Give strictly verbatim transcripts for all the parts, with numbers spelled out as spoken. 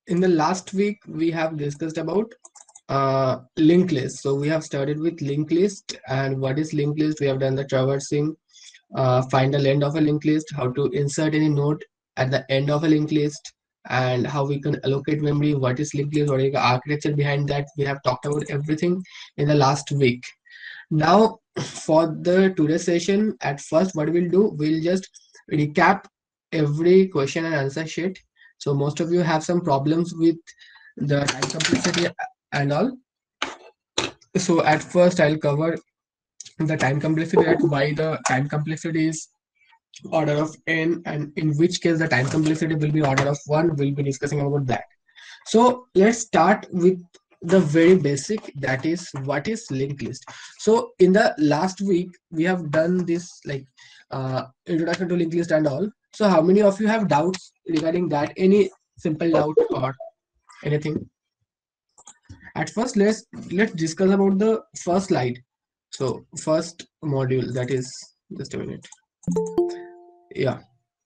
in the last week we have discussed about uh, linked list. So we have started with linked list, and what is linked list? We have done the traversing, uh, find the length of a linked list, how to insert any node at the end of a linked list, and how we can allocate memory, what is linked list, what is the architecture behind that. We have talked about everything in the last week. Now for the today's session, at first what we'll do, we'll just recap every question and answer sheet. So most of you have some problems with the time complexity and all. So at first I'll cover the time complexity, that why the time complexity is order of n, and in which case the time complexity will be order of one. We'll be discussing about that. So let's start with the very basic, that is what is linked list. So in the last week we have done this like uh, introduction to linked list and all. So how many of you have doubts regarding that? Any simple doubt or anything? At first let's let's discuss about the first slide. So first module, that is, just a minute. Yeah.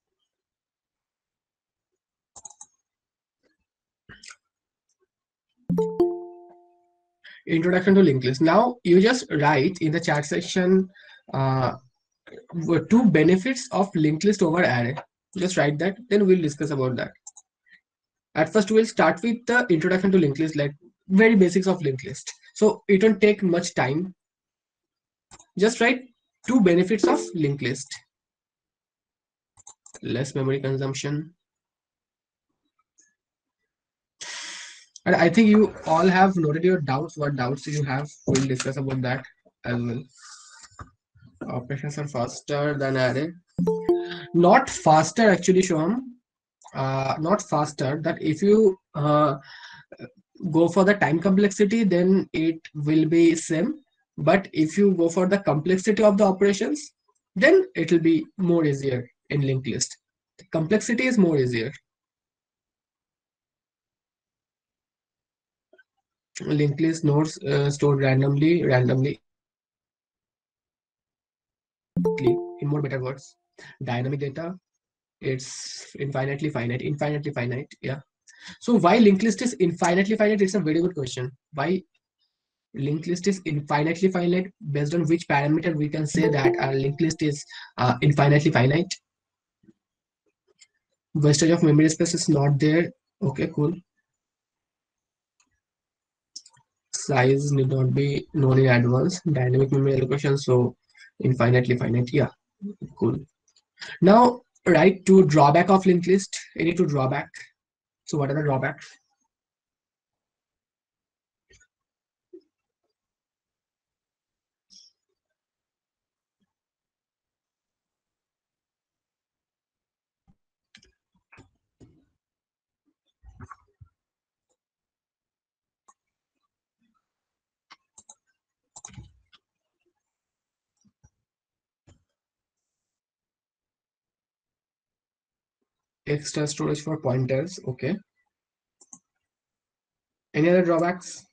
Introduction to linked list. Now you just write in the chat section uh, two benefits of linked list over array. Just write that, then we'll discuss about that. At first we'll start with the introduction to linked list, like very basics of linked list. So it won't take much time. Just write two benefits of linked list: less memory consumption. And I think you all have noted your doubts. What doubts you have, we'll discuss about that as well. Operations are faster than array. Not faster actually, Shom. Uh, not faster. That if you uh, go for the time complexity, then it will be same. But if you go for the complexity of the operations, then it will be more easier in linked list. The complexity is more easier. Linked list nodes uh, stored randomly, randomly. In more better words, dynamic data, it's infinitely finite, infinitely finite. Yeah. So why linked list is infinitely finite? It's a very good question. Why linked list is infinitely finite? Based on which parameter we can say that our linked list is uh, infinitely finite? Wastage of memory space is not there. Okay, cool. Size need not be known in advance. Dynamic memory allocation, so infinitely finite. Yeah, cool. Now write to drawback of linked list. Any to drawback. So what are the drawbacks? Extra storage for pointers. Okay. Any other drawbacks?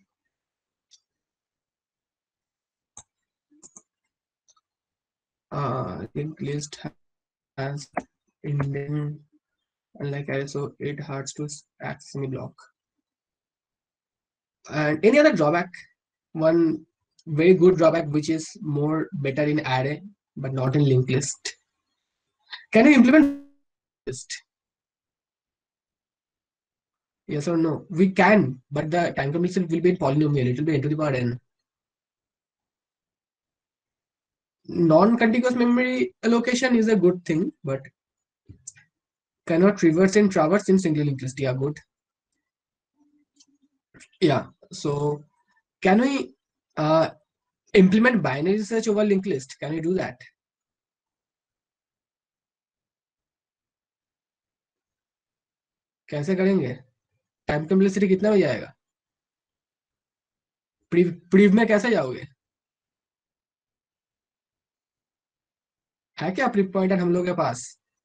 Uh, linked list has indent, unlike array, so it hurts to access any block. And any other drawback? One very good drawback which is more better in array but not in linked list. Can you implement list? Yes or no? We can, but the time complexity will be in polynomial. It will be n to the power n. Non-contiguous memory allocation is a good thing, but cannot reverse and traverse in single linked list. Yeah, good. Yeah. So can we uh, implement binary search over linked list? Can we do that? कैसे करेंगे? Time complexity कितना हो जाएगा? Prev prev में कैसे जाओगे? है क्या प्रीव पॉइंटर हम लोग के पास?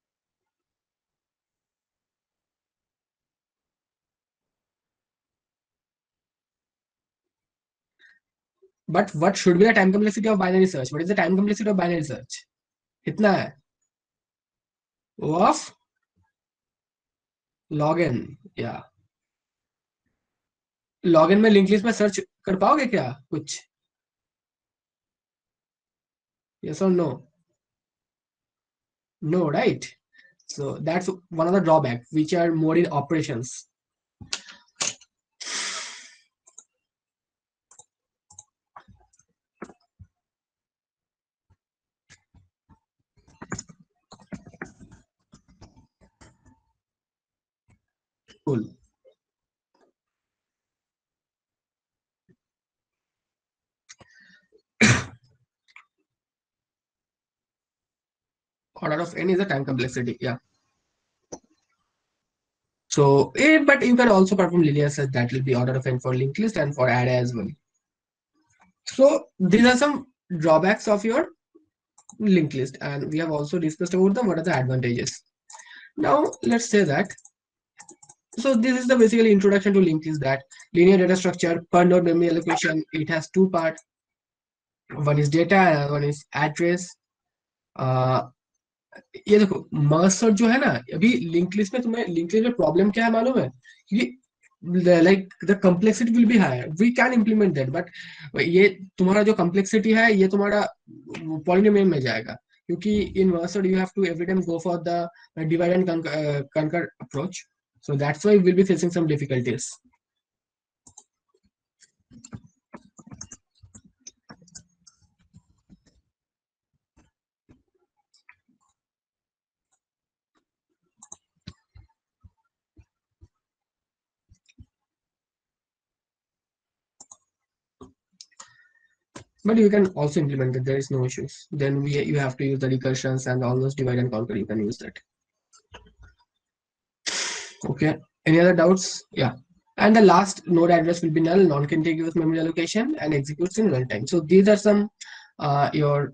But what should be the time complexity of binary search? What is the time complexity of binary search? कितना है? O of log n. Yeah. Login में लिंक लिस्ट में सर्च कर पाओगे क्या कुछ? यस और no? No, right? So that's one of the drawbacks which are more in operations. Cool. Order of n is the time complexity. Yeah. So, eh, but you can also perform linear search, that will be order of n for linked list and for array as well. So these are some drawbacks of your linked list, and we have also discussed about them. What are the advantages? Now let's say that. So this is the basically introduction to linked list, that linear data structure per node memory allocation. It has two parts. One is data, and one is address. Uh, ये देखो, merge sort जो है ना, अभी link list में तुम्हें link list में problem क्या है मालूम है? क्योंकि like the complexity will be higher, we can implement that, but ये तुम्हारा जो कम्प्लेक्सिटी है ये तुम्हारा पॉलिनोमियल में जाएगा, क्योंकि in merge sort you have to every time go for the divide and conquer approach, so that's why will be facing some difficulties. But you can also implement it. There is no issues. Then we you have to use the recursions and all those divide and conquer. You can use that. Okay. Any other doubts? Yeah. And the last node address will be null, non-contiguous memory allocation, and executes in runtime. So these are some uh, your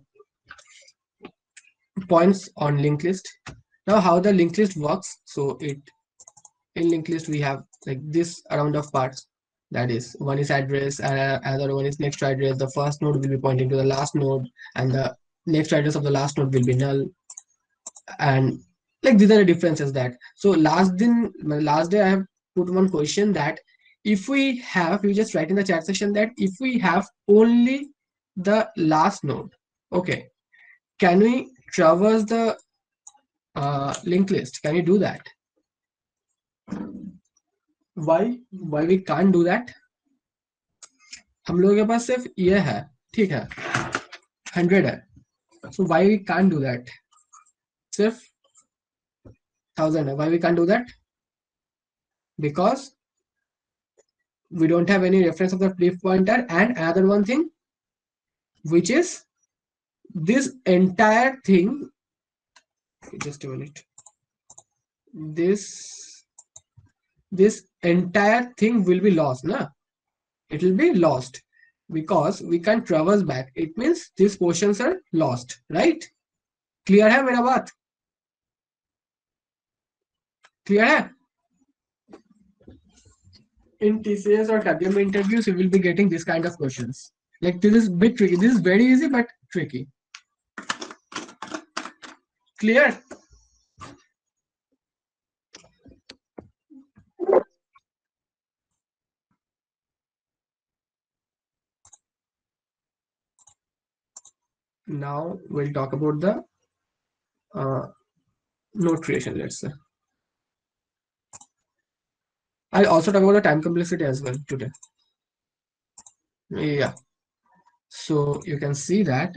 points on linked list. Now, how the linked list works? So it in linked list we have like this round of parts. That is, one is address, uh, another one is next address. The first node will be pointing to the last node, and the next address of the last node will be null. And like these are the differences. That so last दिन last day I have put one question that if we have, you just write in the chat section that if we have only the last node, okay, can we traverse the uh, linked list? Can we do that? Why why we can't do that? हम लोगों के पास सिर्फ ये है, ठीक है, hundred है. So why we can't do that? सिर्फ थाउजेंड है. Why we can't do that? Because we don't have any reference of the pref pointer, and another one thing, which is this entire thing, just a minute, this this entire thing will be lost, na? It will be lost because we can't traverse back. It means these portions are lost, right? Clear है मेरा बात? Clear है? In T C S or W M interviews, you will be getting this kind of questions. Like this is a bit tricky. This is very easy but tricky. Clear? Now we'll talk about the uh, node creation, let's say. I'll also talk about the time complexity as well today. Yeah. So you can see that.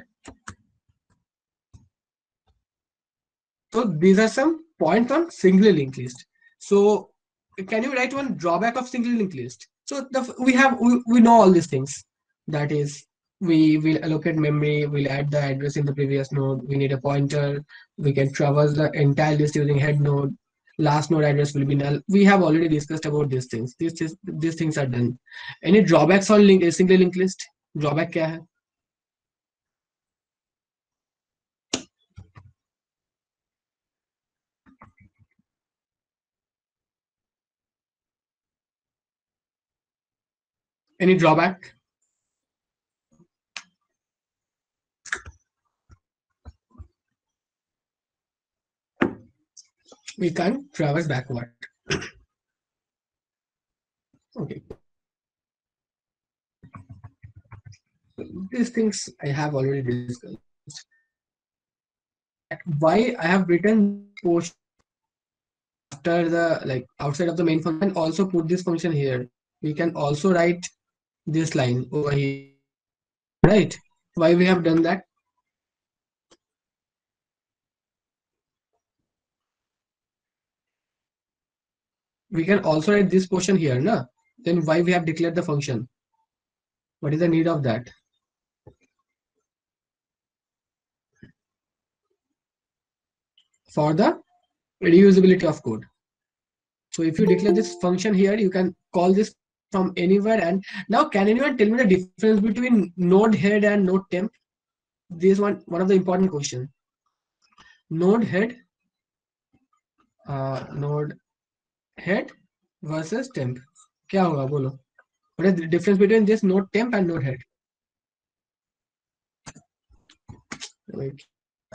So these are some points on single linked list. So can you write one drawback of single linked list? So the, we have we, we know all these things. That is, we will allocate memory, we'll add the address in the previous node, we need a pointer, we can traverse the entire list using head node, last node address will be null. We have already discussed about these things. These, these, these things are done. Any drawbacks on link, single linked list? Drawback क्या है? Any drawback? We can't traverse backward. Okay. these things I have already discussed. That why I have written portion after the like outside of the main function, and also put this function here. We can also write this line over here, right? Why we have done that? We can also write this portion here, na? Then why we have declared the function? What is the need of that? For the reusability of code. So if you declare this function here, you can call this from anywhere. And now, can anyone tell me the difference between node head and node temp? This one, one of the important question. Node head, uh, node head versus temp. क्या होगा बोलो? What is the difference between this node temp and node head? Wait.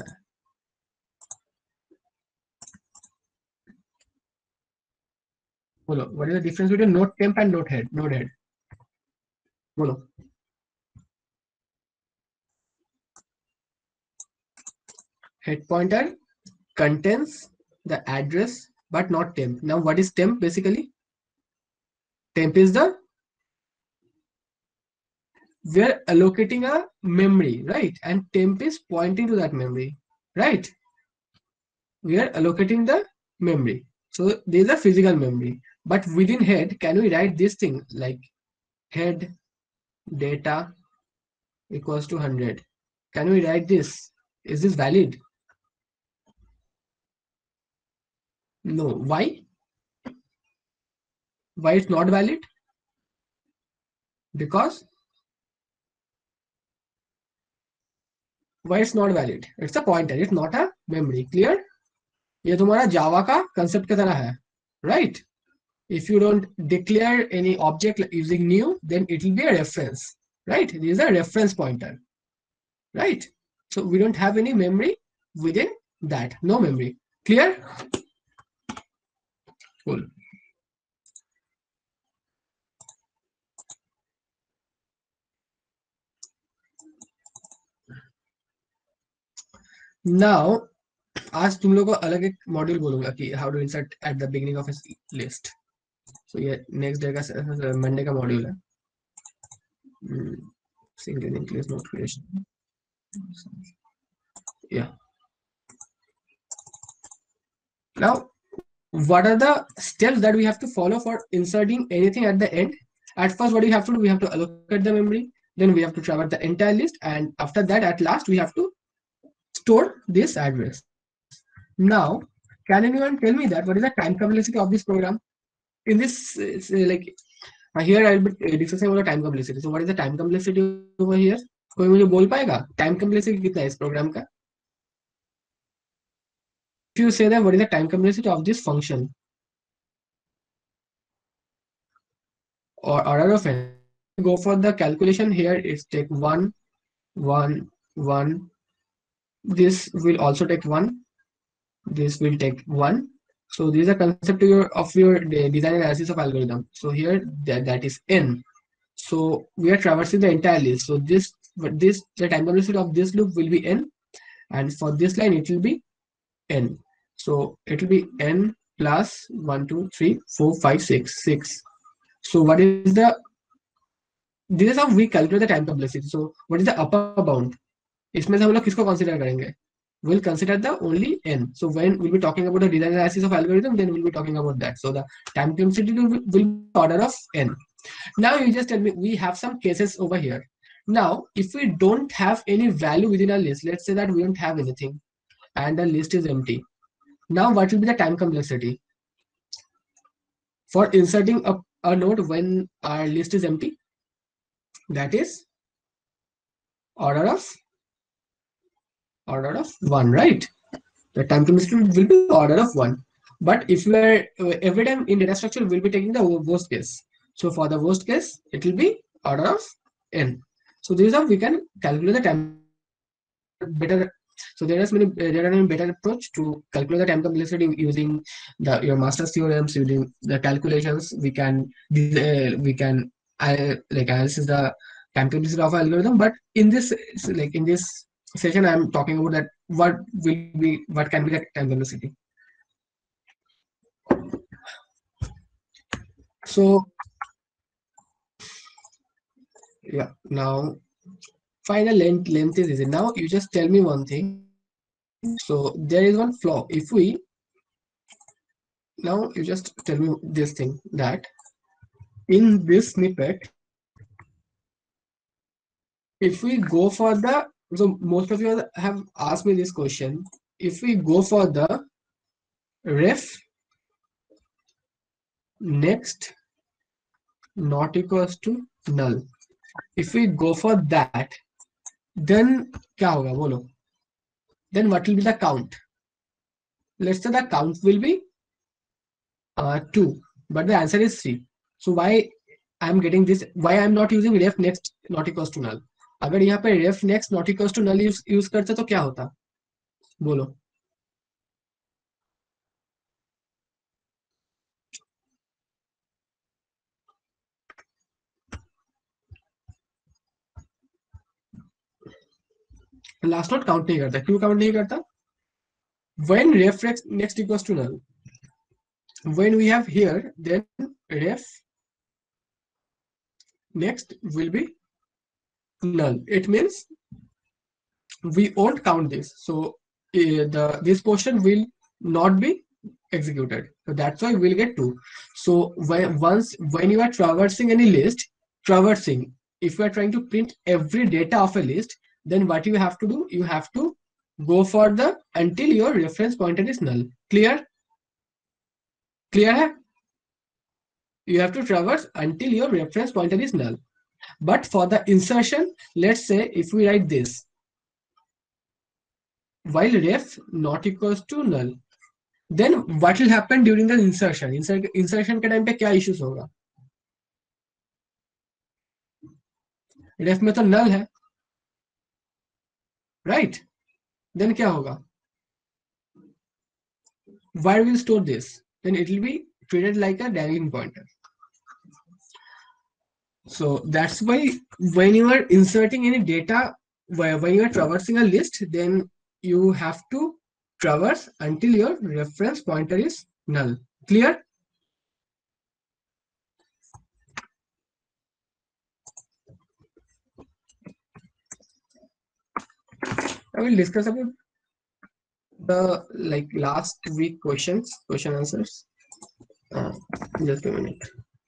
बोलो. What is the difference between node temp and node head? Node head. बोलो. Head pointer contains the address but not temp. Now what is temp basically? Temp is the we're allocating a memory, right? And temp is pointing to that memory, right? We are allocating the memory. So there is a physical memory. But within head, can we write this thing like head data equals to one hundred? Can we write this? Is this valid? No. Why? Why it's not valid? Because why it's not valid? It's a pointer. It's not a memory. Clear? ये तुम्हारा जावा का concept की तरह है, right? If you don't declare any object using new, then it will be a reference, right? This is a reference pointer, right? So we don't have any memory within that. No memory. Clear? Cool. Now, आज तुम लोग को अलग एक module बोलूंगा कि how to insert at the beginning of a list. So ये next day का मंडे का मॉड्यूल है. Single linked list node creation. Yeah. Now, what are the steps that we have to follow for inserting anything at the end? At first, what do we have to do? We have to allocate the memory. Then we have to traverse the entire list. And after that, at last, we have to store this address. Now, can anyone tell me that what is the time complexity of this program? In this, uh, like, uh, here I will be discussing about the time complexity. So, what is the time complexity over here? कोई मुझे बोल पाएगा? Time complexity कितना है इस program का? If you say that, what is the time complexity of this function? Or order of n. Go for the calculation here. Is take one, one, one. This will also take one. This will take one. So this is a concept of your, of your design analysis of algorithm. So here that, that is n. So we are traversing the entire list. So this this the time complexity of this loop will be n, and for this line it will be n. So it will be n plus one, two, three, four, five, six, six. So what is the this is how we calculate the time complexity. So what is the upper bound? इसमें से हम लोग किसको consider करेंगे? We'll consider the only n. So when we'll be talking about the design analysis of algorithm, then we'll be talking about that. So the time complexity will be, will be order of n. Now you just tell me we have some cases over here. Now if we don't have any value within our list, let's say that we don't have anything and the list is empty. Now what will be the time complexity for inserting a, a node when our list is empty? That is order of order of one, right? The time complexity will be order of one. But if we are every time in data structure, we'll be taking the worst case. So for the worst case, it will be order of n. So this is how we can calculate the time better. So there is many there are many better approach to calculate the time complexity using the your master's theorems, using the calculations. We can uh, we can uh, like analyze the time complexity of algorithm. But in this, like in this session, I'm talking about that what will be, what can be the time complexity. So yeah, now final length length is easy. Now you just tell me one thing. So there is one flaw. If we now you just tell me this thing that in this snippet, if we go for the, so most of you have asked me this question. If we go for the ref next not equals to null, if we go for that, then क्या होगा बोलो? Then what will be the count? Let's say the count will be uh, two, but the answer is three. So why I'm getting this? Why I'm not using ref next not equals to null? अगर यहाँ पे ref next not equals to null use use करते तो क्या होता? बोलो. Last note count नहीं करता. क्यों काउंट नहीं करता? When ref next equals to null, when we have here, then ref next will be null. It means we won't count this. So uh, the this portion will not be executed. So that's why we'll get two. So when once when you are traversing any list, traversing, if you are trying to print every data of a list, then what you have to do, you have to go for the until your reference pointer is null. Clear? Clear hai? You have to traverse until your reference pointer is null. But for the insertion, let's say if we write this, while ref not equals to null, then what will happen during the insertion? Insert, insertion के time पे क्या issues होगा? Ref में तो null है, right? Then क्या होगा? Where will store this? Then it will be treated like a dangling pointer. So that's why when you are inserting any data, when you are traversing a list, then you have to traverse until your reference pointer is null. Clear? I will discuss about the like last week questions, question answers. Uh, just a minute.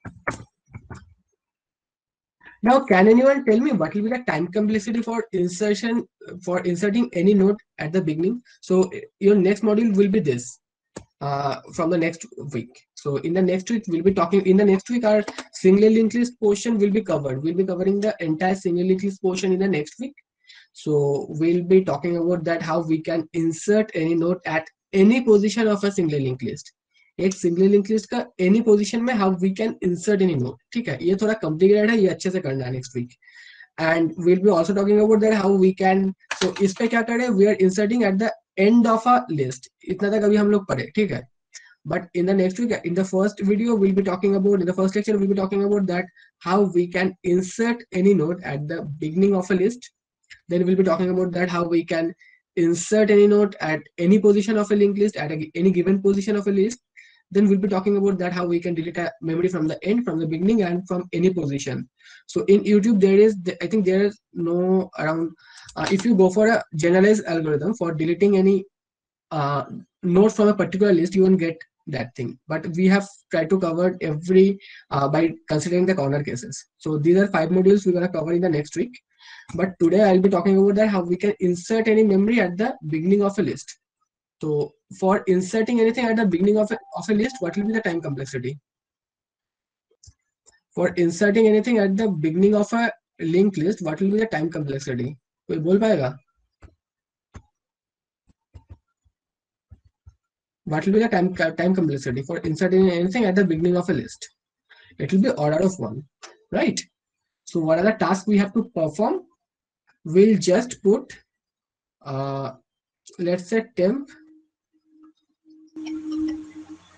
Now, can anyone tell me what will be the time complexity for insertion for inserting any node at the beginning? So your next module will be this uh, from the next week. So in the next week we'll be talking. In the next week, our single linked list portion will be covered. We'll be covering the entire single linked list portion in the next week. So we'll be talking about that how we can insert any node at any position of a single linked list. एक single link list का any position में how we can insert any node. ठीक है, ये थोड़ा complicated है, ये अच्छे से करना है next week. And we'll be also talking about that how we can. So इस पे क्या करें, we are inserting at the end of a list. इतना तक अभी हम लोग पढ़े, ठीक है. But in the next week, in the first video, we'll be talking about, in the first lecture, we'll be talking about that how we can insert any node at the beginning of a list. Then we'll be talking about that how we can insert any node at any position of a linked list, at a, any given position of a list. Then we'll be talking about that how we can delete a memory from the end, from the beginning, and from any position. So in YouTube, there is, I think there is no around, uh, if you go for a generalized algorithm for deleting any uh, node from a particular list, you won't get that thing. But we have tried to cover every uh, by considering the corner cases. So these are five modules we're going to cover in the next week. But today I'll be talking about that how we can insert any memory at the beginning of a list. So for inserting anything at the beginning of a, of a list, what will be the time complexity? For inserting anything at the beginning of a linked list, what will be the time complexity? कोई बोल पाएगा? What will be the time time complexity for inserting anything at the beginning of a list? It will be order of one, right? So what are the tasks we have to perform? We'll just put, uh, let's say temp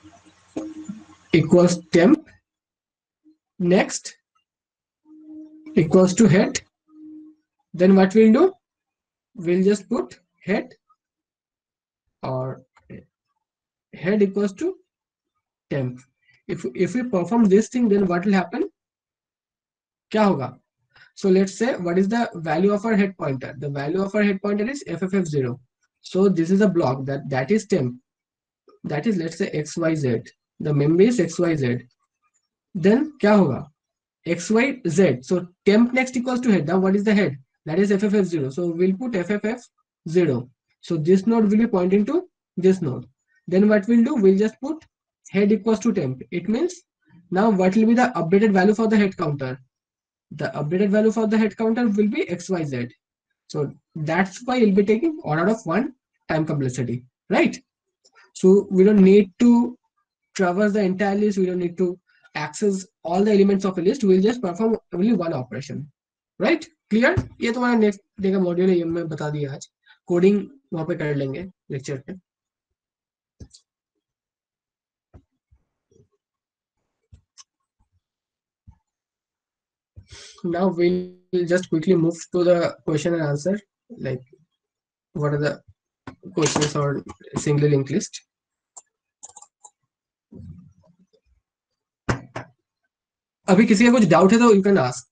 equals temp next equals to head, then what we'll do, we'll just put head or head equals to temp. If if we perform this thing, then what will happen? क्या होगा? So let's say what is the value of our head pointer? The value of our head pointer is F F F zero. So this is a block that that is temp. That is, let's say X Y Z. The memory is X Y Z. Then क्या होगा? X Y Z. So temp next equals to head. Now what is the head? That is F F F zero. So we'll put F F F zero. So this node will be pointing to this node. Then what we'll do? We'll just put head equals to temp. It means now what will be the updated value for the head counter? The updated value for the head counter will be X Y Z. So that's why you'll be taking order of one time complexity, right? So we don't need to traverse the entire list. We don't need to access all the elements of a list. We'll just perform only one operation, right? Clear? ये तुम्हारा next day का module है, ये मैं बता दिया आज. Coding वहां पे कर लेंगे लेक्चर पे. Now we'll just quickly move to the question and answer, like what are the questions on single linked list. अभी किसी का कुछ डाउट है तो you can ask.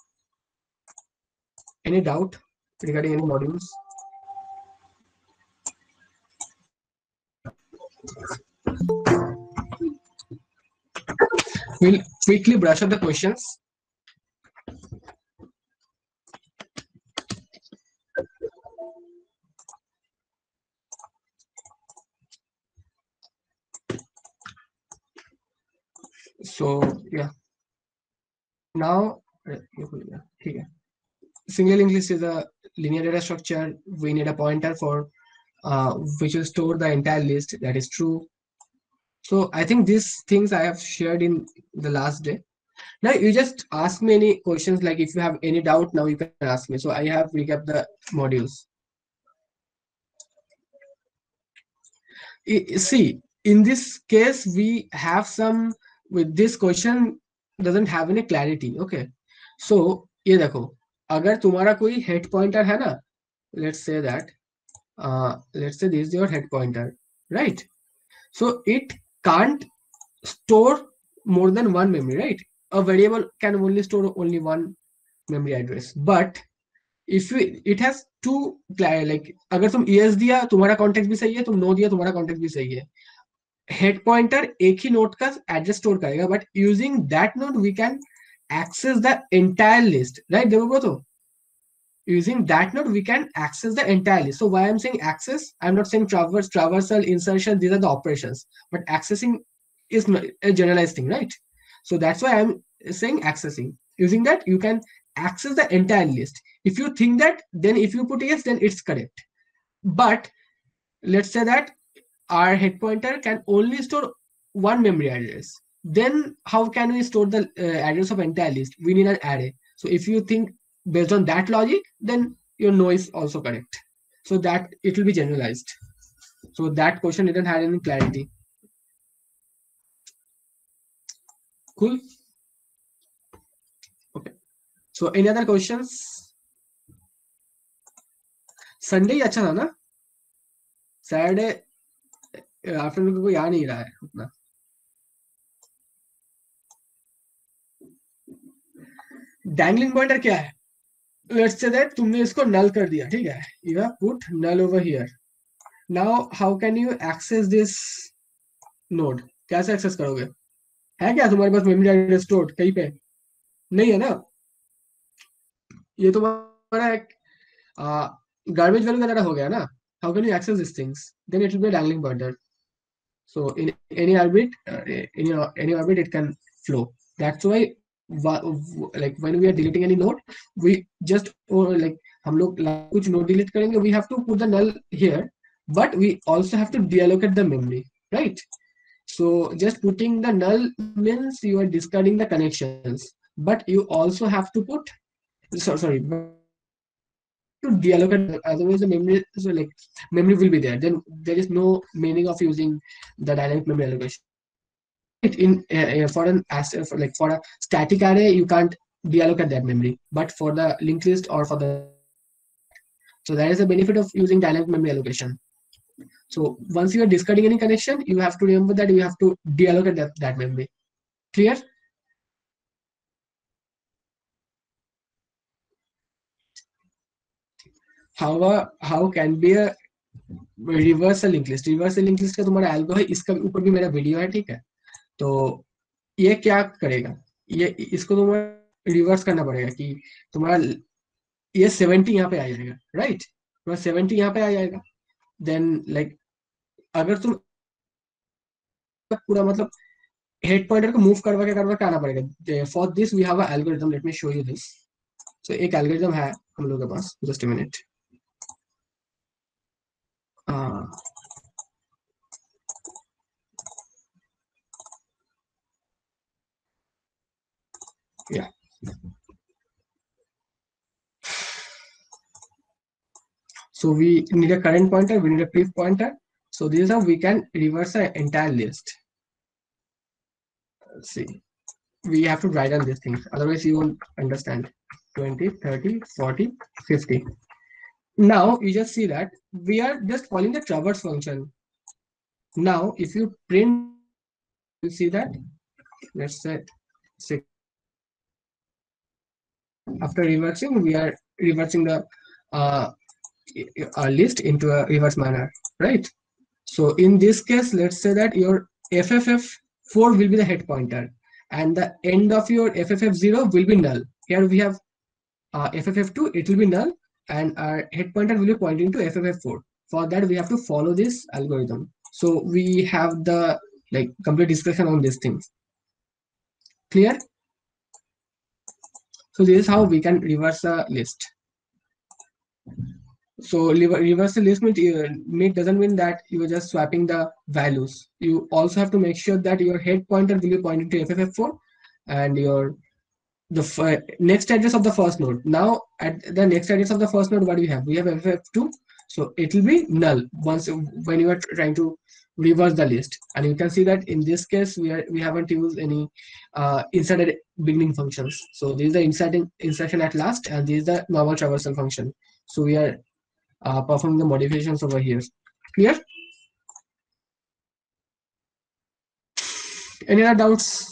Any doubt regarding any modules? We'll quickly brush up the questions. So yeah, now okay. Single linked list is a linear data structure. We need a pointer for uh, which will store the entire list. That is true. So I think these things I have shared in the last day. Now you just ask me any questions, like if you have any doubt, now you can ask me. So I have recapped the modules. See, in this case, we have some, with this question doesn't have any clarity. Okay. So ये देखो, अगर तुम्हारा कोई head pointer है ना, let's say that, uh, let's say this is your head pointer, right? So it can't store more than one memory, right? A variable can only store only one memory address. But if we, it has two, like अगर तुम yes दिया तुम्हारा context भी सही है, तुम no दिया तुम्हारा context भी सही है. Head pointer एक ही node का address store करेगा, but using that node we can access the entire list, right? देखो bro, तो using that node we can access the entire list. So why I'm saying access, I'm not saying traverse, traversal, insertion, these are the operations, but accessing is a generalized thing, right? So that's why I'm saying accessing. Using that you can access the entire list. If you think that, then if you put yes, then it's correct. But let's say that our head pointer can only store one memory address. Then how can we store the uh, address of entire list? We need an array. So if you think based on that logic, then your no is also correct. So that it will be generalized. So that question didn't have any clarity. Cool. Okay. So any other questions? Sunday अच्छा था ना? Saturday afternoon को कोई आ नहीं रहा है उतना. Dangling pointer क्या है? Let's say that तुमने इसको null कर दिया, ठीक है? You have put null over here. Now how can you access this node? कैसे access करोगे? है क्या तुम्हारे पास memory address stored कहीं पे? नहीं है ना? ये तुम्हारा एक garbage value का तरह हो गया ना? How can you access these things? Then it will be a dangling pointer. So in any orbit, uh, in your, any orbit, it can flow. That's why, like when we are deleting any node, we just or like हम लोग कुछ node delete करेंगे, we have to put the null here, but we also have to deallocate the memory, right? So just putting the null means you are discarding the connections, but you also have to put, so, sorry, to deallocate, otherwise the memory, so like memory will be there, then there is no meaning of using the dynamic memory allocation. In uh, for an for like for a static array you can't deallocate that memory. But for the linked list or for the, so that is the benefit of using dynamic memory allocation. So once you are discarding any connection, you have to remember that you have to deallocate that, that memory. Clear? How a, how can be a reversal link list reversal link list का तुम्हारा algo है, इसका ऊपर भी मेरा video है, ठीक है। तो ये क्या करेगा, ये इसको तुम्हारा रिवर्स करना पड़ेगा कि तुम्हारा ये सेवेंटी यहाँ पे आ जाएगा, राइट, तुम्हारा सेवेंटी यहाँ पे आ जाएगा। देन लाइक अगर तुम पूरा मतलब हेड पॉइंटर को मूव करवा के करवा के आना पड़ेगा। For this we have a algorithm, let me show you this. So एक एल्गोरिथम है हम लोग के पास, just a minute. Yeah. So we need a current pointer, we need a prev pointer. So this is how we can reverse the entire list. Let's see. We have to write down these things, otherwise you won't understand. twenty, thirty, forty, fifty. Now you just see that we are just calling the traverse function. Now if you print, you see that, let's say, six. After reversing, we are reversing the uh, a list into a reverse manner, right? So in this case, let's say that your F F F four will be the head pointer and the end of your F F F zero will be null. Here we have uh, F F F two, it will be null, and our head pointer will be pointing to F F F four. For that, we have to follow this algorithm. So we have the like complete discussion on these things. Clear? So this is how we can reverse a list. So reverse the list mean doesn't mean that you are just swapping the values. You also have to make sure that your head pointer will be pointing to F F F four and your the next address of the first node. Now at the next address of the first node, what do we have? We have F F F two, so it will be null once when you are trying to reverse the list. And you can see that in this case we are we haven't used any uh, inserted beginning functions. So this is the inserting insertion at last, and this is the normal traversal function. So we are uh, performing the modifications over here. Clear? Any other doubts?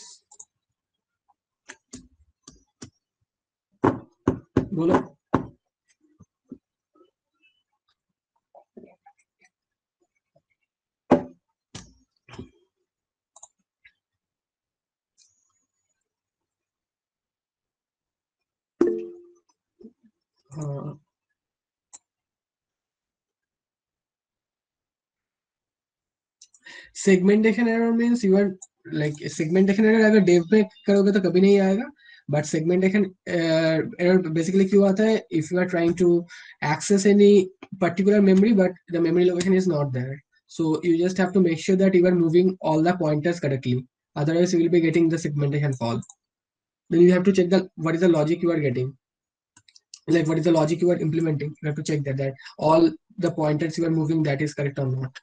बोलो. Uh, segmentation error means you are like segmentation error अगर dev पे करोगे तो कभी नहीं आएगा, but segmentation uh, error basically क्यों आता है? If you are trying to access any particular memory but the memory location is not there, so you just have to make sure that you are moving all the pointers correctly, otherwise you will be getting the segmentation fault. Then you have to check the what is the logic you are getting, like what is the logic you are implementing. You have to check that that all the pointers you are moving, that is correct or not.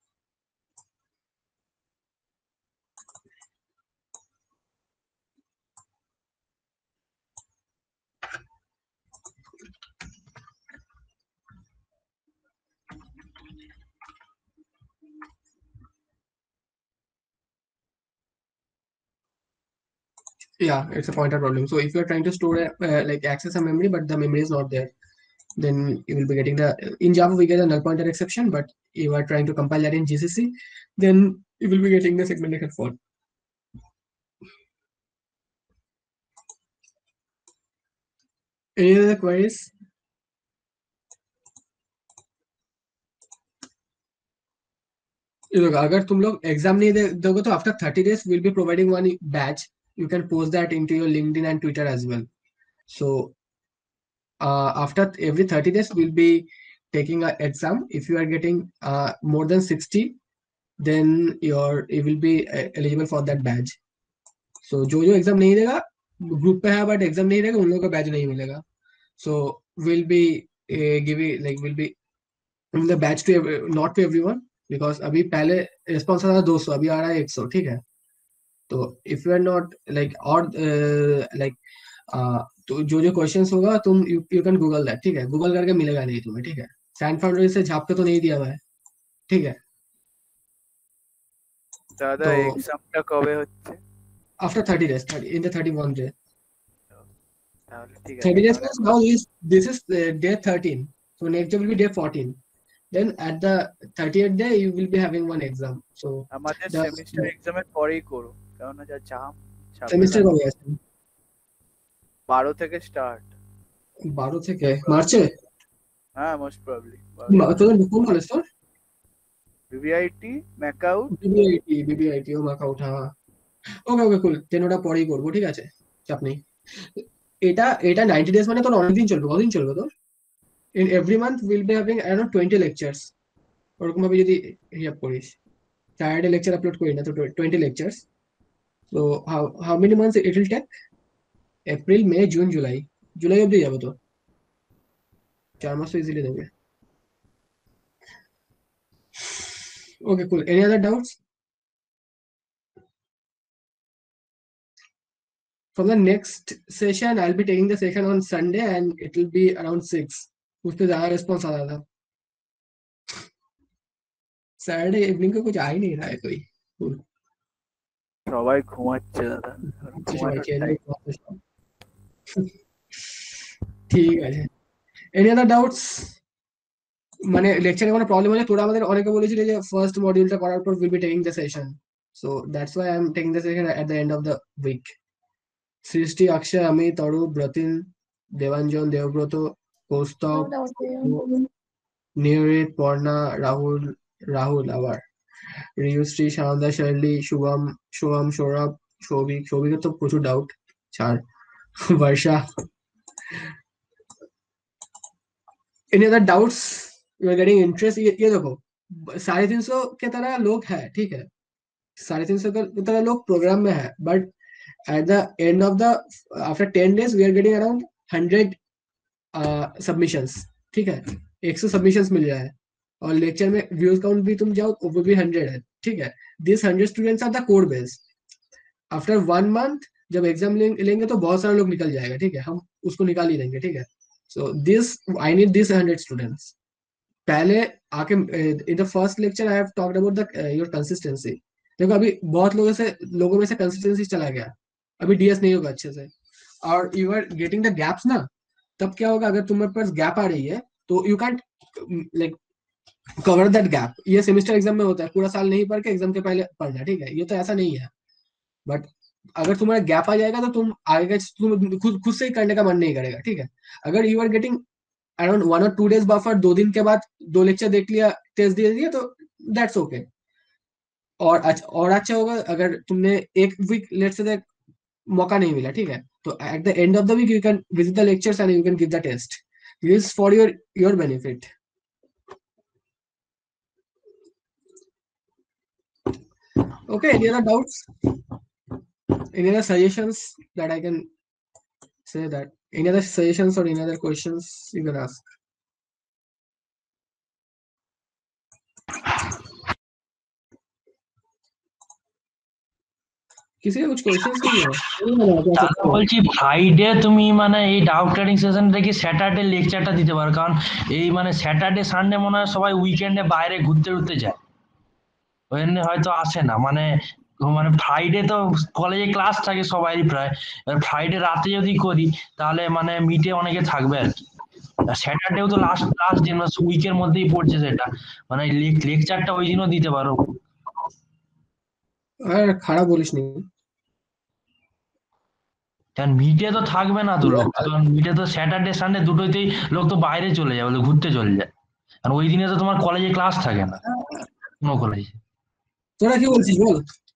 Yeah, it's a pointer problem. So if you're trying to store a, uh, like access a memory but the memory is not there, then you will be getting the, in Java we get a null pointer exception, but you are trying to compile that in G C C, then you will be getting the segmentation fault. Any other queries? Look, अगर तुम लोग exam नहीं दे दोगे तो after thirty days we'll be providing one badge. You can post that into your LinkedIn and Twitter as well. So uh, after every thirty days we'll be taking an exam. If you are getting uh, more than sixty, then your you will be uh, eligible for that badge. So जो जो exam नहीं देगा group पे है but exam नहीं देगा उन लोगों का बैच नहीं मिलेगा. So we'll be uh, giving like we'll be giving the badge to every, not to everyone, because अभी पहले रिस्पॉन्स था दो सौ, अभी आ रहा है एक सौ, ठीक है. तो if you are not like or uh, like आ, तो जो जो क्वेश्चंस होगा तुम you you can Google that, ठीक है, गूगल करके मिलेगा नहीं तुम्हें, ठीक है। सैन फाउंड्री से झाप के तो नहीं दिया हुआ है, ठीक है। दादा तो এক্সামটা কবে হচ্ছে? After thirty days, thirty in the thirty one day, তাহলে ঠিক আছে, थर्टी days তাহলে means now is this is uh, day thirteen, so next day will be day fourteen, then at the thirtieth day you will be having one exam, so আমাদের the semester এক্সামের পরেই করো, কেননা যা জাম ঝামেলা। Semester কবে আছে? বারো থেকে স্টার্ট। বারো থেকে মার্চে? হ্যাঁ, মোস্ট প্রবাবলি মা- তোদের কোন কলেজ তোর? VVIT MAKAUT. বিবিআইটি, বিবিআইটি ও মাকা উঠা। ওকে ওকে কুল, দেন ওটা পরেই করবো, ঠিক আছে, চাপ নেই। এটা এটা নাইনটি ডেজ মানে তোর অনেকদিন চলবে, কদিন চলবে তোর? In every month will be having around twenty lectures, ওরকম ভাবে যদি হিসাব করিস, স্যাটারডে লেকচার আপলোড করি না তো টোয়েন্টি লেকচার্স। তো how how many months it will take? April May June July, July অব্দি যাবে তো, চার মাস তো ইজিলি দেবে। Okay cool, any other doubts? From the next session I'll be taking the session on Sunday and it will be around six, उस पे ज्यादा रिस्पॉन्स आ रहा था। सैटरडे इवनिंग को कुछ आ ही नहीं रहा है कोई। Cool. সবাই ঘুমাচ্ছে দাদা, আর কিছু সবাই ঘুমানোর খেয়ে টাইম। দেয়। ঠিক আছে, এনি আদার ডাউটস? মানে লেকচারে কোনো প্রবলেম হলে তোরা আমাদের অনেকে বলেছিল যে ফার্স্ট মডিউলটা করার পর will be taking the session, so that's why I am taking the session at the end of the week. Srishti, Akshay, আমি, তরু, ব্রতিন, দেবাঞ্জন, দেবব্রত, কৌস্তব, নিয়রিত, পর্ণা, রাহুল, রাহুল আবার রিয়ুশ্রী, সানন্দা, শার্লি, শুভম, সোহম, সৌরভ, সৌভিক, সৌভিকের তো প্রচুর ডাউট, ছাড়, Barsha. Any other doubts? You are getting interest? ये ये देखो, साढ़े तीन सौ के तरह लोग हैं, ठीक है, साढ़े तीन सौ के तरह लोग प्रोग्राम में है, but at the end of the after ten days we are getting around hundred submissions, ठीक है, एक सौ सबमिशंस मिल जाए, और लेक्चर में व्यूज काउंट भी तुम जाओ वो भी हंड्रेड है, ठीक है। This hundred students are the core base. After one month जब एग्जाम लेंगे तो बहुत सारे लोग निकल जाएगा, ठीक है, हम उसको निकाल ही देंगे, ठीक है। So this I need this hundred students. पहले आके in the first lecture I have talked about the your consistency. देखो अभी बहुत लोगों से लोगों में से कंसिस्टेंसी चला गया, अभी डीएस नहीं होगा अच्छे से, और you are getting the gaps ना, तब क्या होगा अगर तुम्हारे पास गैप आ रही है तो you can't like cover that gap. ये सेमेस्टर एग्जाम में होता है, पूरा साल नहीं पढ़ के एग्जाम के पहले पढ़ना, ठीक है, ये तो ऐसा नहीं है। बट अगर तुम्हारा गैप आ जाएगा तो तुम आगे का तुम खुद खुद से ही करने का मन नहीं करेगा, ठीक है। अगर you are getting around one और टू डेज बफर, दो दिन के बाद दो लेक्चर देख लिया, टेस्ट दे दिया, तो दैट्स ओके। और अच्छा और अच्छा होगा अगर तुमने एक वीक लेट से मौका नहीं मिला, ठीक है, तो at the end of the week you can visit the lectures and you can give the test, this for your your benefit. Okay, any other doubts? Any other suggestions that I can say that? Any other suggestions or any other questions you can ask? किसी का कुछ questions नहीं है? বলছি Friday তুমি মানে এই doubt clearing সেশনটা কি স্যাটারডে লেকচারটা দিতে পারো, কারণ এই মানে স্যাটারডে সানডে মনে হয় সবাই উইকেন্ডে বাইরে ঘুরতে ঘুরতে যায়, ওই জন্য হয়তো আসে না। মানে মানে ফ্রাইডে তো কলেজে ক্লাস থাকে সবারই প্রায়, এবার ফ্রাইডে রাতে যদি করি তাহলে মানে মিটে অনেকে থাকবে আর কি। স্যাটারডেও তো লাস্ট লাস্ট দিন উইকের মধ্যেই পড়ছে সেটা, মানে লেকচারটা ওই দিনও দিতে পারো। আর খারাপ বলিস নি, কারণ মিটে তো থাকবে না তো লোক, কারণ মিটে তো স্যাটারডে সানডে দুটোতেই লোক তো বাইরে চলে যায়, বলে ঘুরতে চলে যায়, আর ওই দিনে তো তোমার কলেজে ক্লাস থাকে না কোনো কলেজে। তোরা কি বলছিস বল?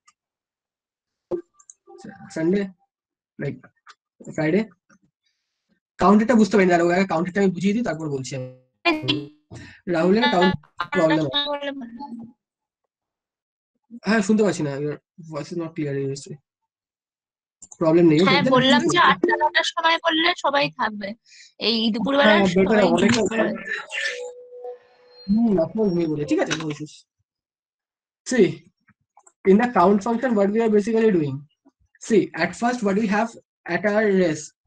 সানডে লাইক ফ্রাইডে কাউন্টারটা বুঝতে পারিনি, আর ওকে কাউন্টারটা আমি বুঝিয়ে দিই তারপর বলছি। রাহুলের কাউন্ট প্রবলেম, হ্যাঁ শুনতে পাচ্ছি না, your voice is not clear USA. Problem নেই, হ্যাঁ বললাম যে আটটা নটার সময় করলে সবাই থাকবে, এই দুপুরবেলা হ্যাঁ বেটার সবাই অনেক ঘুমিয়ে পড়বে। হুম আপনার ঘুমিয়ে পড়ে, ঠিক আছে, no issues. See, in the count function what we are basically doing, see at first what we have at our rest,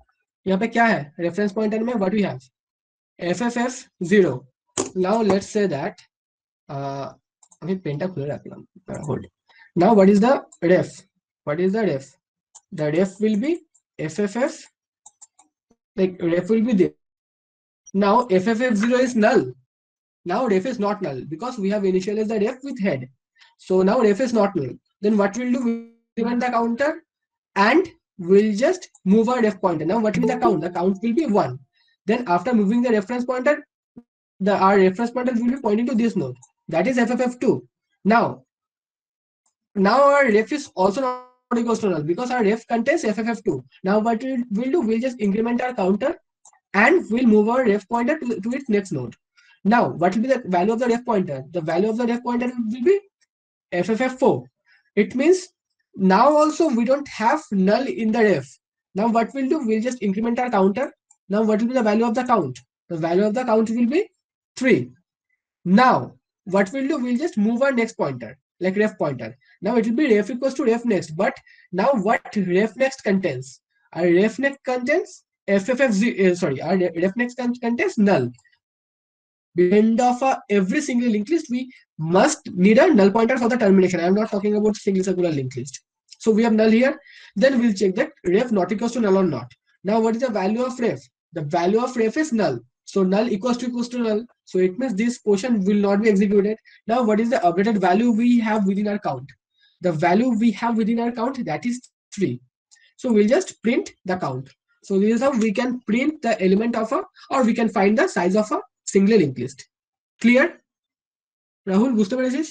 यहाँ पे क्या है रेफरेंस पॉइंटर में what we have F F F zero now let's say that আমি পেনটা খুলে রাখলাম hold now what is the ref what is the ref the ref will be F F F, like ref will be there. Now F F F zero is null. Now ref is not null because we have initialized the ref with head. So now ref is not null. Then what we'll do, we'll increment the counter and we'll just move our ref pointer. Now what will be the count? The count will be one. Then after moving the reference pointer, the our reference pointer will be pointing to this node. That is F F F two. Now, now our ref is also not equals to null because our ref contains F F F two. Now what we'll, we'll do, we'll just increment our counter and we'll move our ref pointer to, to its next node. Now what will be the value of the ref pointer? The value of the ref pointer will be F F F four. It means now also we don't have null in the ref. Now what we'll do, we'll just increment our counter. Now what will be the value of the count? The value of the count will be three. Now what we'll do, we'll just move our next pointer, like ref pointer. Now it will be ref equals to ref next, but now what ref next contains? Our ref next contains F F F zero, uh, sorry, our ref next contains null. By the end of uh, every single linked list, we must need a null pointer for the termination. I am not talking about single circular linked list. So we have null here. Then we'll check that ref not equals to null or not. Now what is the value of ref? The value of ref is null. So null equals to equals to null. So it means this portion will not be executed. Now what is the updated value we have within our count? The value we have within our count, that is three. So we'll just print the count. So this is how we can print the element of a, or we can find the size of a single linked list. Clear? Rahul, বুঝতে পেরেছিস?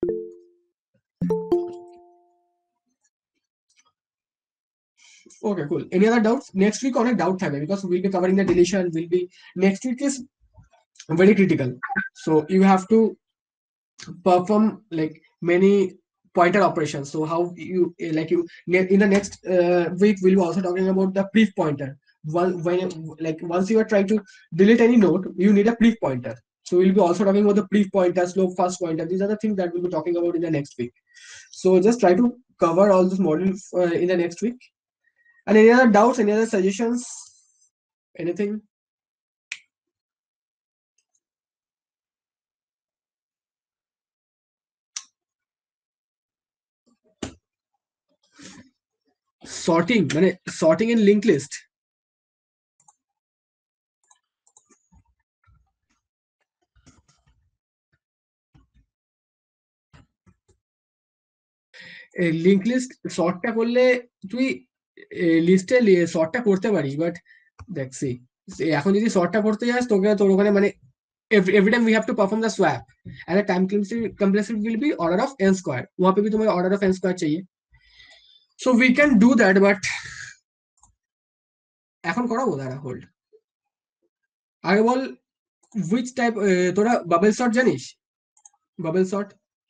Okay, cool. Any other doubts? Next week on a doubt time because we'll be covering the deletion. Will be next week is very critical. So you have to perform like many pointer operations. So how you like you in the next uh, week we'll be also talking about the brief pointer. One when like once you are trying to delete any node, you need a brief pointer. So we'll be also talking about the brief pointer, slope fast pointer. These are the things that we'll be talking about in the next week. So just try to cover all these modules uh, in the next week. And any other doubts, any other suggestions, anything? Sorting, মানে sorting in linked list. Link list শর্টটা করলে তুই লিস্টে শর্টটা করতে পারিস, but দেখছি এখন যদি শর্টটা করতে যাস তোকে তোর ওখানে মানে every time we have to perform the swap and the time complexity will be order of n square. वहां पे भी तुम्हें order of n square चाहिए. So we can do that, but এখন করাবো দাঁড়া হোল্ড আগে বল which type তোরা বাবল সর্ট জানিস? বাবল সর্ট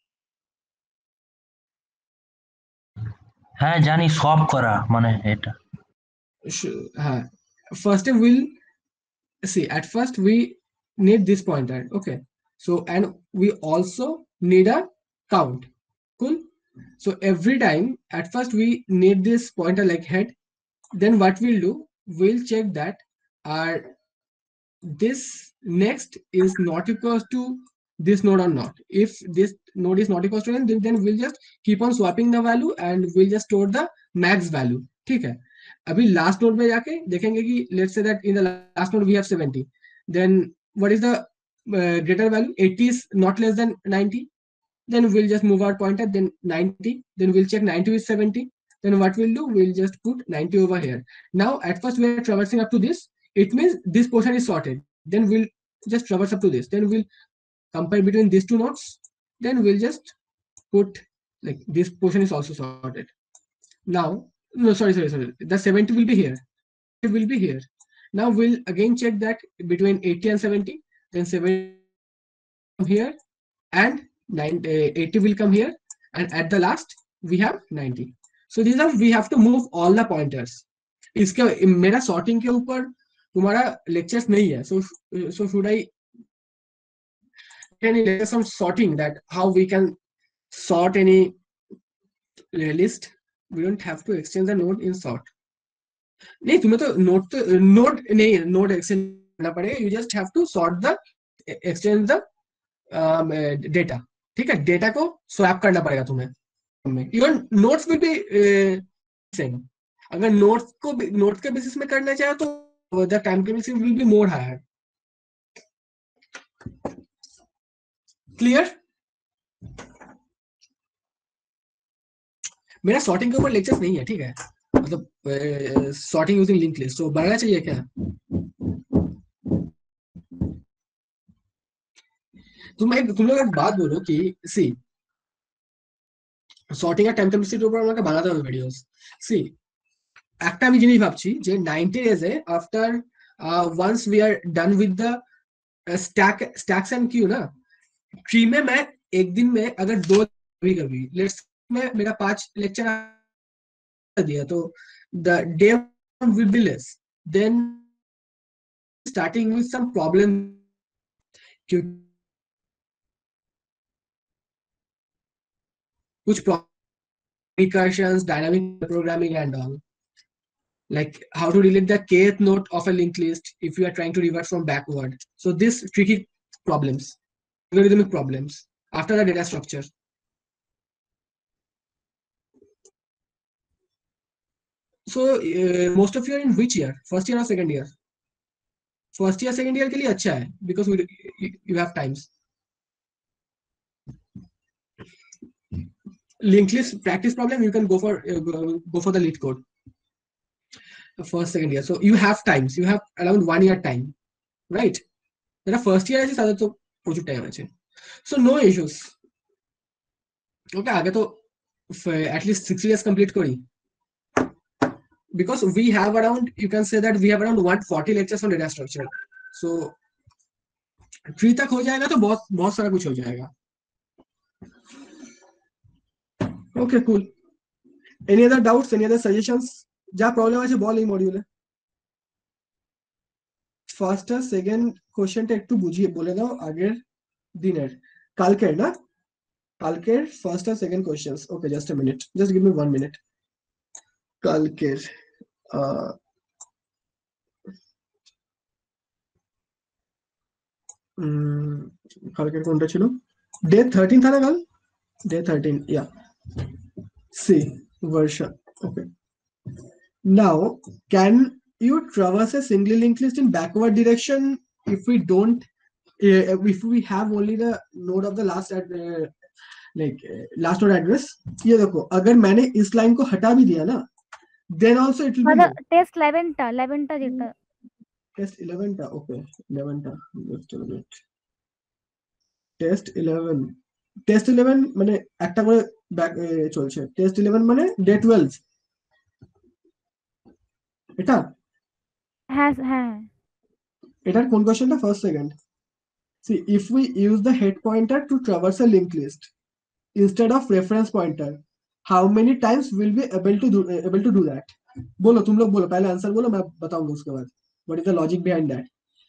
হ্যাঁ জানি, সব করা মানে এটা। হ্যাঁ, first we'll see at first we need this pointer, okay? So and we also need a count. Cool. So every time at first we need this pointer like head. Then what we'll do, we'll check that our this next is not equal to this node or not. If this node is not equal to n, then, then we'll just keep on swapping the value and we'll just store the max value. ठीक है? अभी last node में जाके देखेंगे कि let's say that in the last node we have seventy. Then what is the uh, greater value? eighty is not less than ninety. Then we'll just move our pointer, then ninety. Then we'll check ninety with seventy. Then what we'll do, we'll just put ninety over here. Now at first we are traversing up to this. It means this portion is sorted. Then we'll just traverse up to this. Then we'll compare between these two nodes. Then we'll just put like this portion is also sorted. Now, no, sorry, sorry, sorry. The seventy will be here. It will be here. Now we'll again check that between eighty and seventy. Then seventy come here and ninety, eighty will come here. And at the last we have ninety. So these are we have to move all the pointers. इसके मेरा sorting के ऊपर तुम्हारा lectures नहीं है. So so should I any lectures on sorting, that how we can sort any list? We don't have to extend the node in sort. नहीं तुम्हें तो नोट तो नोट नहीं नोट एक्सचेंज करना पड़ेगा, you just have to sort the exchange the data, ठीक है, data को स्वैप करना पड़ेगा तुम्हें। Even notes will be same, अगर नोट्स को नोट्स के बेसिस में करना चाहे तो द टाइम के basis will be more higher. Clear? मेरा सॉर्टिंग के ऊपर लेक्चर्स नहीं है, ठीक है, मतलब सॉर्टिंग यूजिंग लिंक लिस्ट, तो बढ़ना चाहिए क्या? तुम एक तुम लोग एक बात बोलो कि सी সর্টিং এর টেম্পলেটসির উপর আমাকে বানাতে হবে ভিডিওস। সি একটা আমি জিনিস ভাবছি যে নাইনটি ডেজে after once we are done with the stack stacks and queue ना, ट्री में मैं एक दिन में अगर दो कभी कभी लेट्स में मेरा पांच लेक्चर दिया तो the day will be less than starting with some problem, कुछ recursions, dynamic programming and all, like how to delete the kth node of a linked list if you are trying to revert from backward. So this tricky problems, algorithmic problems after the data structure. So uh, most of you are in which year? First year or second year? First year second year के लिए अच्छा है because we, you, you have times. Linked list practice problem, you can go for uh, go for the lead code. First second year, so you have times, you have around one year time, right? There are first year আছে তাদের তো প্রচুর time আছে, so no issues. Okay, আগে তো at least six years complete করি, because we have around, you can say that we have around one forty lectures on data structure, so three तक हो जाएगा तो बहुत बहुत सारा कुछ हो जाएगा. Okay, cool. Any other doubts, any other suggestions? যা প্রবলেম আছে বল এই মডিউলে। ফার্স্ট আর সেকেন্ড কোশ্চেনটা একটু বুঝিয়ে বলে দাও আগের দিনের, কালকের না, কালকের ফার্স্ট আর second questions. Okay, just a minute, just give me one minute. কালকের কালকের কোনটা ছিল? ডে থার্টিন था ना कल? डे थर्टीन, या see Varsha. Okay, now can you traverse a single linked list in backward direction if we don't uh, if we have only the node of the last ad, uh, like uh, last node address? ये देखो, अगर मैंने इस line को हटा भी दिया ना, then also it will be मतलब टेस्ट इलेवन টা इलेवन টা যেটা टेस्ट इलेवन টা। ओके, इलेवन টা, just a minute, test eleven, test eleven মানে একটা করে ব্যাক চলছে, টেস্ট ইলেভেন মানে ডে টুয়েলভ, এটা হ্যাঁ হ্যাঁ এটার কোন কোশ্চেনটা? First second. See, if we use the head pointer to traverse a linked list instead of reference pointer, how many times will we able to do uh, able to do that? बोलो तुम लोग, बोलो पहले answer बोलो, मैं बताऊंगा उसके बाद what is the logic behind that.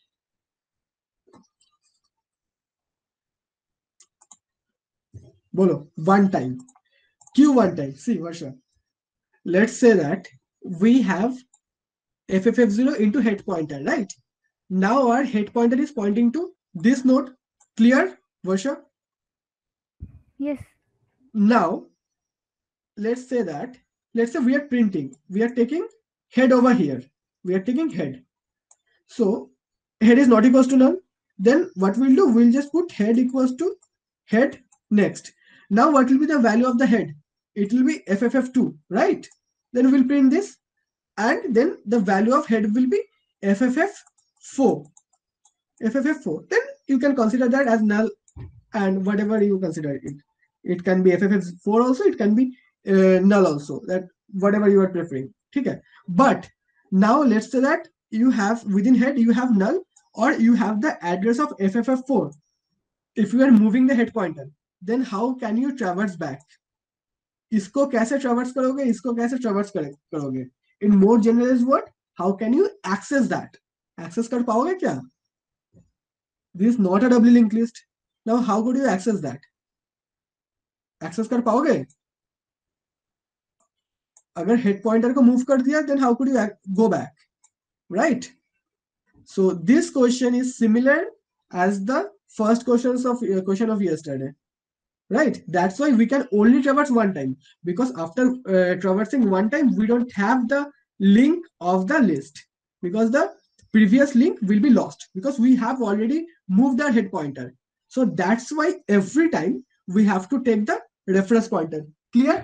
बोलो one time, क्यों one time? See Varsha, let's say that we have F F F zero into head pointer, right? Now our head pointer is pointing to this node. Clear, Varsha? Yes Now let's say that, let's say we are printing, we are taking head over here, we are taking head, so head is not equals to none, then what we'll do, we'll just put head equals to head next. Now what will be the value of the head? It will be F F F two, right? Then we'll print this, and then the value of head will be F F F four, F F F four, then you can consider that as null, and whatever you consider it, it can be F F F four also, it can be uh, null also, that whatever you are preferring, okay? But now let's say that you have within head you have null, or you have the address of F F F four. If you are moving the head pointer, then how can you traverse back? इसको कैसे traverse करोगे, इसको कैसे traverse करोगे? In more general word, how can you access that? Access कर पाओगे क्या? This is not a doubly linked list. Now how could you access that? Access कर पाओगे? अगर हेड पॉइंटर को मूव कर दिया then how could you go back, right? So this question is similar as the first questions of uh, question of yesterday, right? That's why we can only traverse one time, because after uh, traversing one time we don't have the link of the list, because the previous link will be lost because we have already moved our head pointer. So that's why every time we have to take the reference pointer. Clear?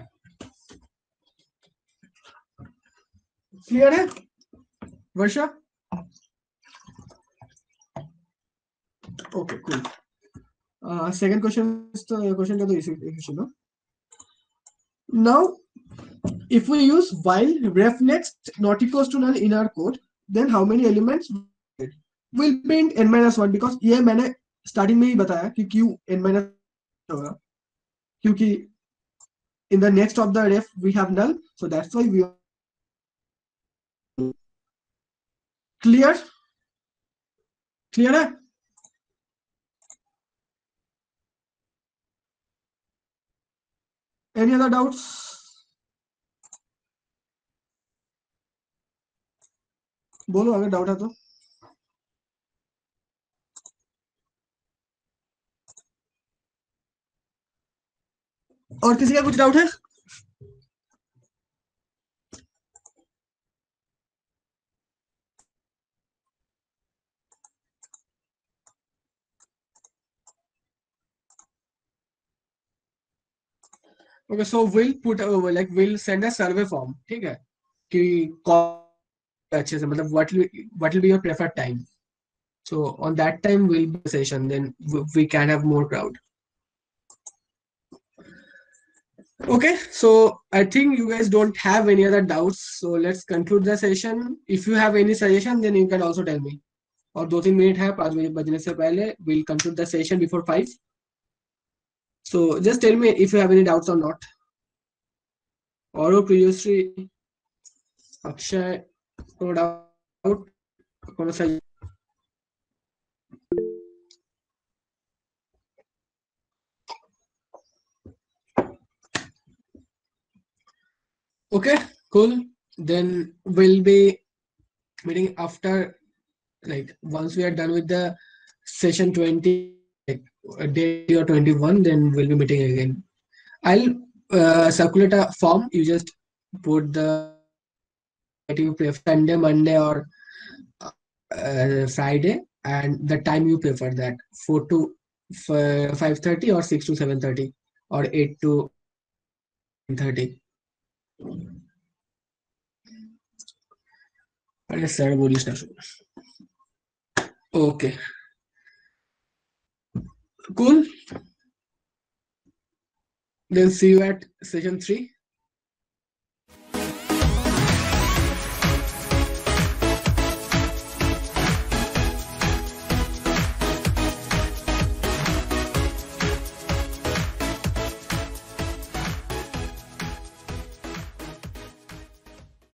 Clear है वर्षा? Okay, cool. Uh, second question is the question का तो इसी इसी ना. Now, if we use while ref next not equals to null in our code, then how many elements will print n minus one, because ये मैंने starting में ही बताया कि क्यों n minus होगा, क्योंकि in the next of the ref we have null, so that's why we are clear. Clear है? Any other doubts? बोलो अगर डाउट है तो. और किसी का कुछ डाउट है? Okay, so we'll put uh, like we'll send a survey form, ठीक है, कि कौन अच्छे से मतलब what will what will be your preferred time. So on that time will be a session, then we can have more crowd. Okay, so I think you guys don't have any other doubts, so let's conclude the session. If you have any suggestion, then you can also tell me. और दो तीन minute है, पाँच minute बजने से पहले we'll conclude the session before five. So just tell me if you have any doubts or not. Auro, Priyusri, Akshay, no doubt. कौन सा? Okay, cool. Then we'll be meeting after, like once we are done with the session twenty, like a day or twenty-one, then we'll be meeting again. I'll uh, circulate a form. You just put the you prefer Sunday, Monday, or uh, Friday, and the time you prefer, that four to five thirty or six to seven thirty or eight to nine thirty. अरे sir बोलिस ना. Okay, cool. Then see you at session three.